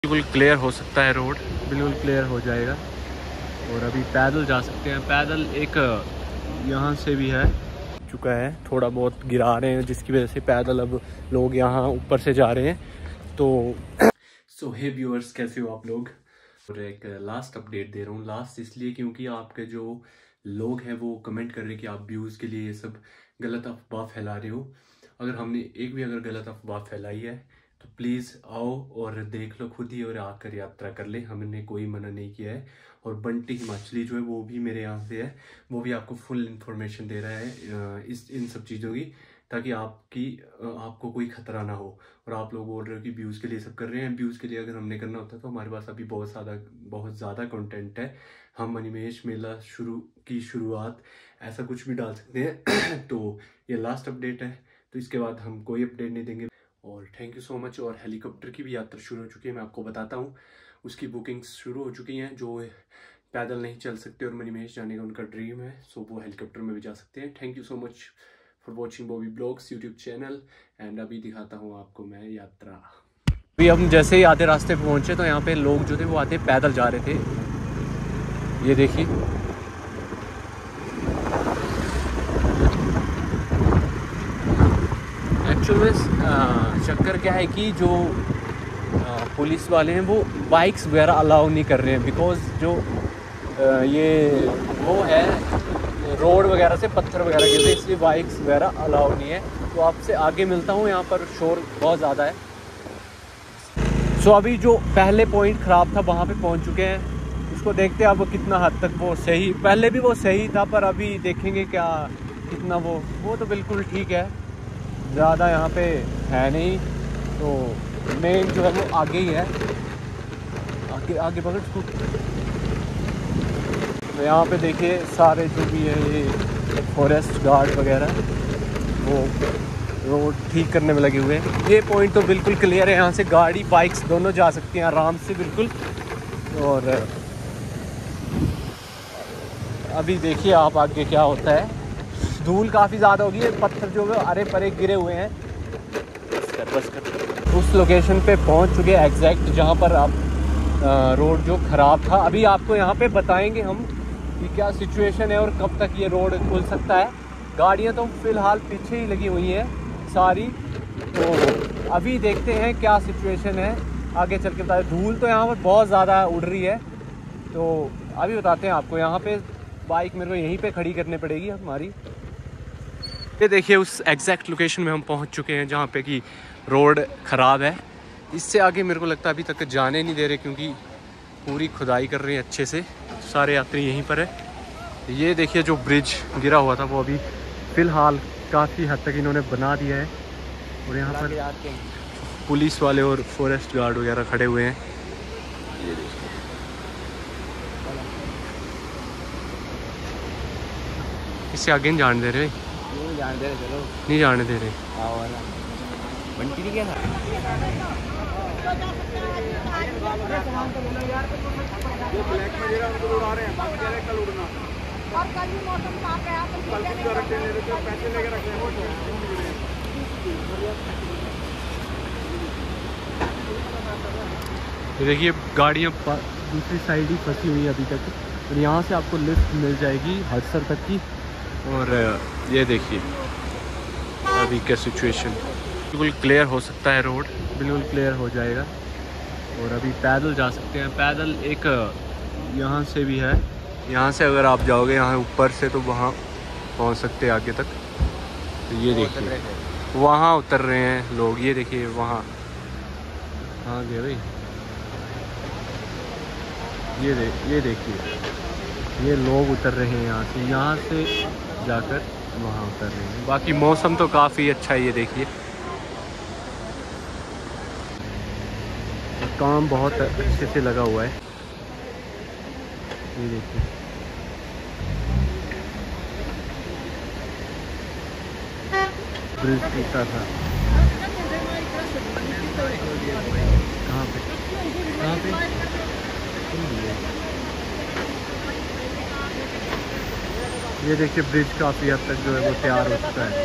बिल्कुल क्लियर हो सकता है, रोड बिल्कुल क्लियर हो जाएगा और अभी पैदल जा सकते हैं। पैदल एक यहाँ से भी है चुका है, थोड़ा बहुत गिरा रहे हैं जिसकी वजह से पैदल अब लोग यहाँ ऊपर से जा रहे हैं। तो हे व्यूअर्स, कैसे हो आप लोग। और एक लास्ट अपडेट दे रहा हूँ। लास्ट इसलिए क्योंकि आपके जो लोग हैं वो कमेंट कर रहे हैं कि आप व्यूज़ के लिए ये सब गलत अफवाह फैला रहे हो। अगर हमने एक भी अगर गलत अफवाह फैलाई है तो प्लीज़ आओ और देख लो खुद ही और आकर यात्रा कर ले, हमने कोई मना नहीं किया है। और बंटी हिमाचली जो है वो भी मेरे यहाँ से है, वो भी आपको फुल इन्फॉर्मेशन दे रहा है इन सब चीज़ों की, ताकि आपको कोई खतरा ना हो। और आप लोग बोल रहे हो कि व्यूज़ के लिए सब कर रहे हैं। व्यूज़ के लिए अगर हमने करना होता तो हमारे पास अभी बहुत ज़्यादा कंटेंट है। हम अनिमेश मेला की शुरुआत ऐसा कुछ भी डाल सकते हैं। तो ये लास्ट अपडेट है, तो इसके बाद हम कोई अपडेट नहीं देंगे। और थैंक यू सो मच। और हेलीकॉप्टर की भी यात्रा शुरू हो चुकी है, मैं आपको बताता हूँ। उसकी बुकिंग्स शुरू हो चुकी हैं। जो पैदल नहीं चल सकते और मणिमहेश जाने का उनका ड्रीम है, सो वो हेलीकॉप्टर में भी जा सकते हैं। Thank you so much for watching Bobby blogs YouTube channel. And अभी दिखाता हूँ आपको मैं यात्रा। अभी हम जैसे ही आधे रास्ते पे पहुँचे तो यहाँ पे लोग जो थे वो आते पैदल जा रहे थे, ये देखिए। एक्चुअली चक्कर क्या है कि जो पुलिस वाले हैं वो बाइक्स वगैरह अलाउ नहीं कर रहे हैं, बिकॉज जो ये वो है रोड वगैरह से पत्थर वगैरह गिरते हैं, इसलिए बाइक्स वगैरह अलाउ नहीं है। तो आपसे आगे मिलता हूँ, यहाँ पर शोर बहुत ज़्यादा है। सो अभी जो पहले पॉइंट ख़राब था वहाँ पे पहुँच चुके हैं। उसको देखते हैं अब कितना हद तक वो सही, पहले भी वो सही था पर अभी देखेंगे क्या कितना वो तो बिल्कुल ठीक है, ज़्यादा यहाँ पे है नहीं। तो मेन जो है वो आगे ही है, आगे पकड़ इसको। तो यहाँ पे देखिए सारे जो भी है ये फॉरेस्ट गार्ड वगैरह वो रोड ठीक करने में लगे हुए हैं। ये पॉइंट तो बिल्कुल क्लियर है, यहाँ से गाड़ी बाइक्स दोनों जा सकती हैं आराम से बिल्कुल। और अभी देखिए आप आगे क्या होता है। धूल काफ़ी ज़्यादा होगी, पत्थर जो है अरे परे गिरे हुए हैं। बस कर उस लोकेशन पे पहुंच चुके हैं एग्जैक्ट जहां पर आप रोड जो ख़राब था। अभी आपको यहां पे बताएंगे हम कि क्या सिचुएशन है और कब तक ये रोड खुल सकता है। गाड़ियां तो फ़िलहाल पीछे ही लगी हुई हैं सारी, तो अभी देखते हैं क्या सिचुएशन है, आगे चल के बताते। धूल तो यहाँ पर बहुत ज़्यादा उड़ रही है, तो अभी बताते हैं आपको। यहाँ पे बाइक मेरे को यहीं पे खड़ी करनी पड़ेगी हमारी। ये देखिए उस एग्जैक्ट लोकेशन में हम पहुंच चुके हैं जहाँ पे कि रोड ख़राब है। इससे आगे मेरे को लगता है अभी तक जाने नहीं दे रहे, क्योंकि पूरी खुदाई कर रहे हैं अच्छे से। सारे यात्री यहीं पर है। ये देखिए जो ब्रिज गिरा हुआ था वो अभी फ़िलहाल काफ़ी हद तक इन्होंने बना दिया है। और यहाँ पर पुलिस वाले और फॉरेस्ट गार्ड वगैरह खड़े हुए हैं। ये देखिए इससे आगे नहीं जाने दे रहे, नहीं जाने दे रहे। बंटी क्या था? देखिए गाड़ियाँ दूसरी साइड ही फंसी हुई है अभी तक, और यहाँ से आपको लिफ्ट मिल जाएगी हडसर तक की। और ये देखिए अभी क्या सिचुएशन, बिल्कुल क्लियर हो सकता है, रोड बिल्कुल क्लियर हो जाएगा। और अभी पैदल जा सकते हैं। पैदल एक यहाँ से भी है, यहाँ से अगर आप जाओगे यहाँ ऊपर से तो वहाँ पहुँच सकते हैं आगे तक। तो ये देखिए वहाँ उतर रहे हैं लोग, ये देखिए वहाँ कहाँ गए भाई, ये देखिए ये लोग उतर रहे हैं यहाँ से जाकर वहाँ उतर रहे हैं। बाकी मौसम तो काफ़ी अच्छा है, ये देखिए काम बहुत अच्छे से लगा हुआ है। ये देखिए ब्रिज टूटा था, कहाँ पे ये देखिए ब्रिज काफ़ी हद तक जो है वो तैयार हो चुका है।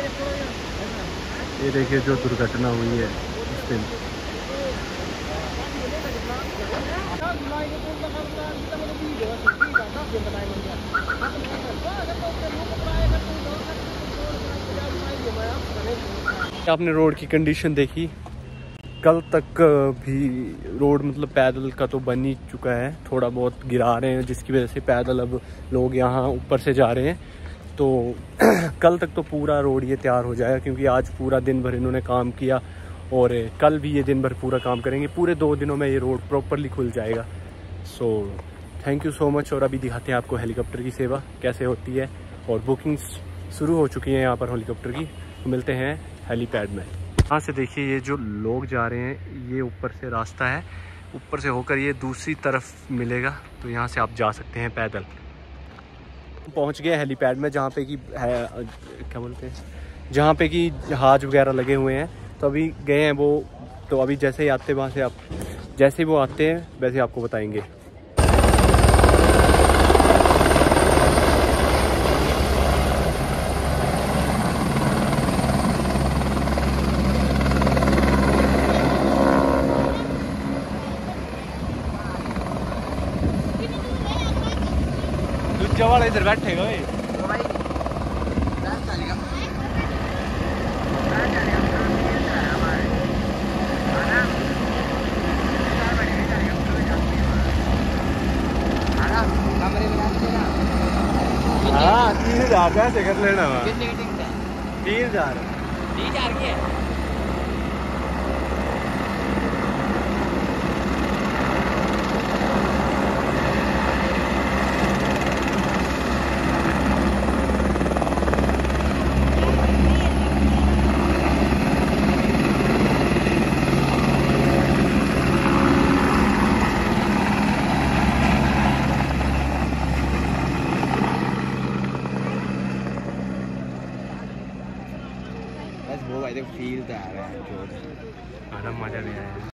ये देखिए जो दुर्घटना हुई है उस दिन, आपने रोड की कंडीशन देखी, कल तक भी रोड मतलब पैदल का तो बन ही चुका है, थोड़ा बहुत गिरा रहे हैं जिसकी वजह से पैदल अब लोग यहाँ ऊपर से जा रहे हैं। तो कल तक तो पूरा रोड ये तैयार हो जाएगा, क्योंकि आज पूरा दिन भर इन्होंने काम किया और कल भी ये दिन भर पूरा काम करेंगे। पूरे 2 दिनों में ये रोड प्रॉपरली खुल जाएगा। So thank you so much. और अभी दिखाते हैं आपको हेलीकॉप्टर की सेवा कैसे होती है, और बुकिंग्स शुरू हो चुकी हैं यहाँ पर हेलीकॉप्टर की। तो मिलते हैं हेलीपैड में। यहाँ से देखिए ये जो लोग जा रहे हैं, ये ऊपर से रास्ता है, ऊपर से होकर ये दूसरी तरफ मिलेगा, तो यहाँ से आप जा सकते हैं पैदल। पहुँच गए हेलीपैड में, जहाँ पे कि है क्या बोलते हैं, जहाँ पे कि जहाज वगैरह लगे हुए हैं। तो अभी गए हैं वो, तो अभी जैसे ही आते वहाँ से आप जैसे ही वो आते हैं वैसे आपको बताएंगे। दूसरा वाला इधर बैठेगा भाई। हाँ 3000 पैसे कर लेना। 3000 की है। बस वो भाई फील तो आ रहा है, मजा भी आया।